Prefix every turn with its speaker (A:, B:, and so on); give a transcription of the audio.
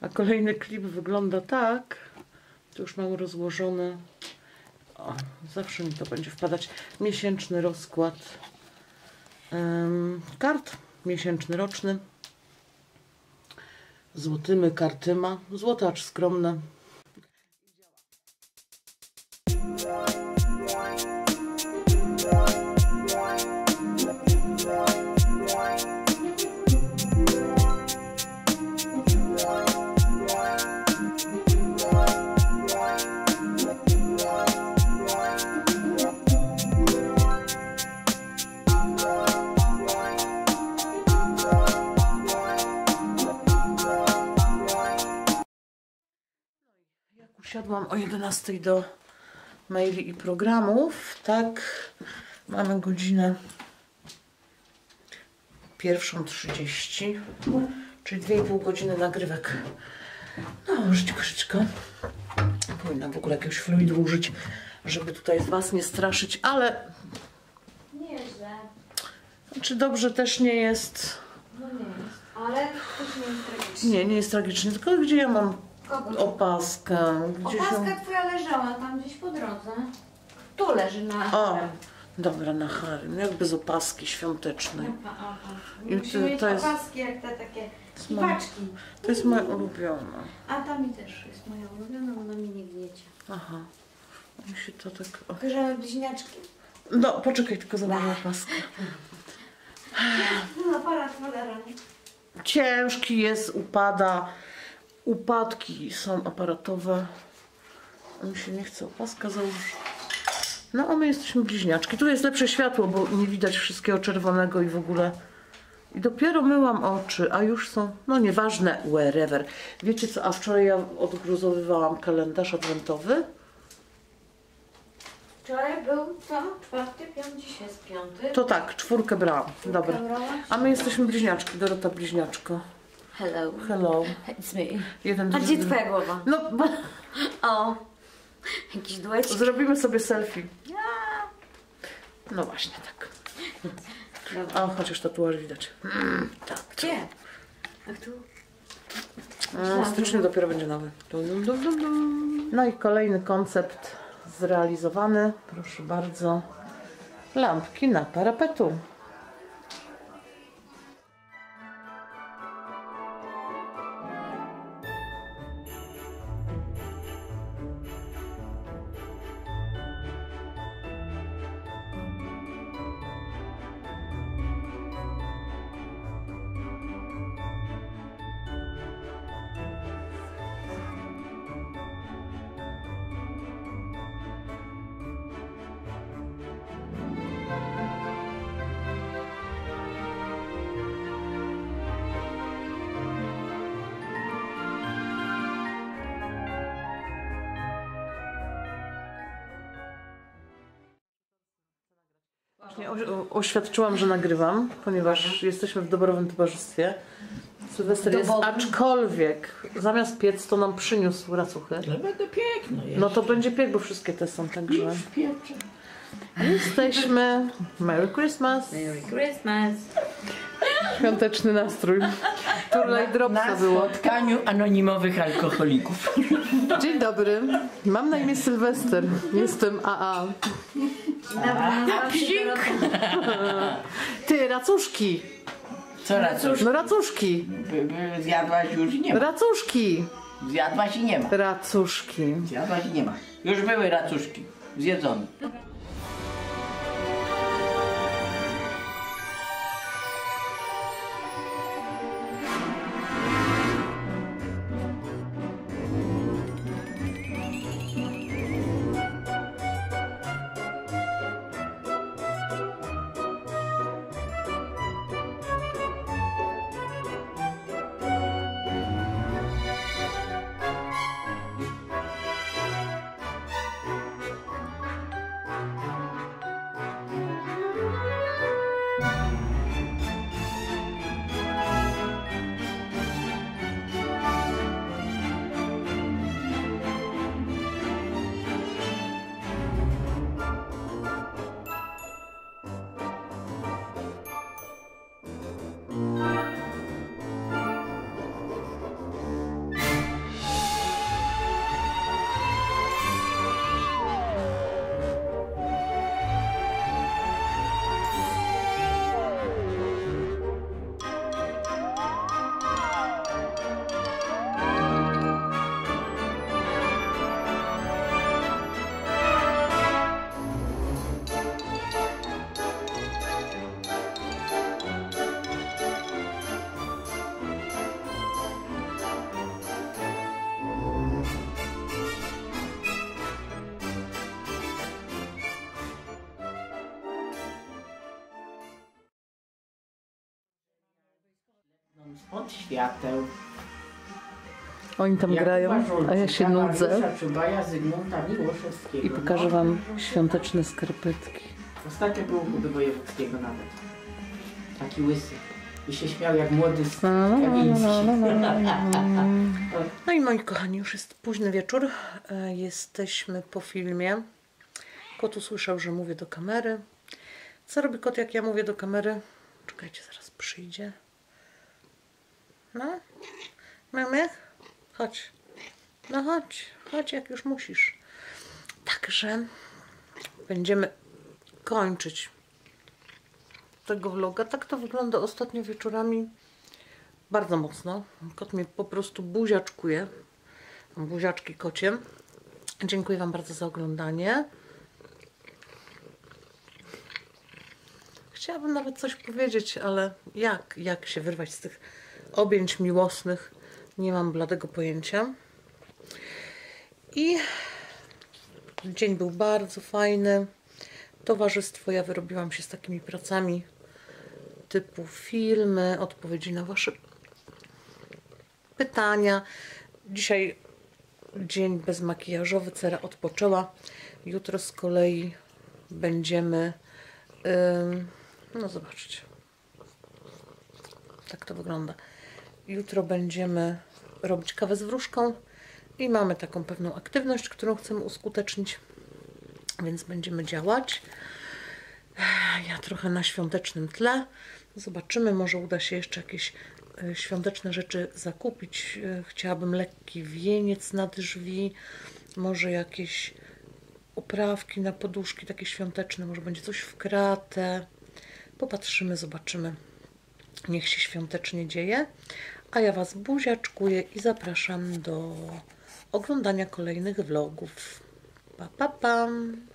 A: A kolejny klip wygląda tak. Tu już mam rozłożone. O, zawsze mi to będzie wpadać. Miesięczny rozkład kart. Miesięczny, roczny. Złotymi kartyma. Złote, acz skromne. Usiadłam o 11 do maili i programów. Tak, mamy godzinę 1:30, czyli 2,5 godziny nagrywek. No, żyćko. Powinna w ogóle jakiegoś fluidu użyć, żeby tutaj was nie straszyć, ale...
B: Nieźle.
A: Czy dobrze też nie jest?
B: No nie jest, ale też nie jest tragicznie.
A: Nie jest tragicznie, tylko gdzie ja mam
B: Kogo?
A: opaskę? Gdzieś
B: Opaska twoja leżała tam gdzieś po drodze. Tu leży na...
A: O, dobra, na harem, jak bez opaski świątecznej. I
B: Musimy mieć
A: to jest-
B: opaski jak te takie
A: moja-
B: kipaczki.
A: To jest moja ulubiona.
B: A ta mi też jest moja ulubiona, ona mi nie gniecie.
A: Aha. Mi się to tak... O.
B: Bierzemy bliźniaczki.
A: No, poczekaj, tylko zabrałam opaskę.
B: No, aparat cholera.
A: Ciężki jest, upada. Upadki są aparatowe. Mi się nie chce opaska założyć. No, a my jesteśmy bliźniaczki. Tu jest lepsze światło, bo nie widać wszystkiego czerwonego i w ogóle. I dopiero myłam oczy, a już są, no nieważne, wherever. Wiecie co, a wczoraj ja odgruzowywałam kalendarz adwentowy.
B: Wczoraj był co? 4, 5, dzisiaj jest 5.
A: To tak, 4 brałam. Dobra. A my jesteśmy bliźniaczki, Dorota bliźniaczko.
B: Hello.
A: Hello.
B: It's me.
A: Jeden,
B: A
A: drugi.
B: gdzie twoja głowa?
A: No, bo
B: O, jakiś duecik.
A: zrobimy sobie selfie. No właśnie tak. A chociaż tatuaż widać.
B: Tak. Gdzie? Jak tu?
A: W styczniu dopiero będzie nowy. No i kolejny koncept zrealizowany. Proszę bardzo. Lampki na parapetu. Właśnie oświadczyłam, że nagrywam, ponieważ jesteśmy w doborowym towarzystwie. Sylwester jest, aczkolwiek zamiast piec to nam przyniósł racuchy.
C: Ale będę piękno jeszcze.
A: No to będzie piek, bo wszystkie te są także.
C: Już pieczę.
A: Jesteśmy. Merry Christmas.
B: Merry Christmas.
A: Świąteczny nastrój. Turlaj dropsa
C: Na
A: było.
C: spotkaniu anonimowych alkoholików.
A: Dzień dobry. Mam na imię Sylwester. Jestem AA.
C: Psik!
A: Ty, racuszki.
C: Co racusz?
A: No racuszki.
C: Zjadłaś już i nie ma.
A: Racuszki.
C: Zjadłaś i nie ma.
A: Racuszki.
C: Zjadłaś i nie ma. Już były racuszki. Zjedzone. Spod świateł.
A: Oni tam grają, a ja się nudzę.
C: Czubaja, Zygmunta Miłoszewskiego.
A: I pokażę wam świąteczne skarpetki.
C: Ostatnio był u Kuby Wojewódzkiego nawet. Taki łysy. I się śmiał jak młody z Kawiński.
A: No i moi kochani, już jest późny wieczór. Jesteśmy po filmie. Kot usłyszał, że mówię do kamery. Co robi kot, jak ja mówię do kamery? Czekajcie, zaraz przyjdzie. No? Miech? Chodź. No chodź. Chodź, jak już musisz. Także będziemy kończyć tego vloga. Tak to wygląda ostatnio wieczorami. Bardzo mocno. Kot mnie po prostu buziaczkuje. Buziaczki kocie. Dziękuję wam bardzo za oglądanie. Chciałabym nawet coś powiedzieć, ale jak się wyrwać z tych objęć miłosnych, nie mam bladego pojęcia. I dzień był bardzo fajny. Towarzystwo, ja wyrobiłam się z takimi pracami typu filmy, odpowiedzi na wasze pytania. Dzisiaj dzień bezmakijażowy, cera odpoczęła. Jutro z kolei będziemy no zobaczcie, tak to wygląda. Jutro będziemy robić kawę z wróżką i mamy taką pewną aktywność, którą chcemy uskutecznić, więc będziemy działać. Ja trochę na świątecznym tle. Zobaczymy, może uda się jeszcze jakieś świąteczne rzeczy zakupić. Chciałabym lekki wieniec na drzwi, może jakieś oprawki na poduszki takie świąteczne, może będzie coś w kratę. Popatrzymy, zobaczymy. Niech się świątecznie dzieje. A ja was buziaczkuję i zapraszam do oglądania kolejnych vlogów. Pa, pa, pam!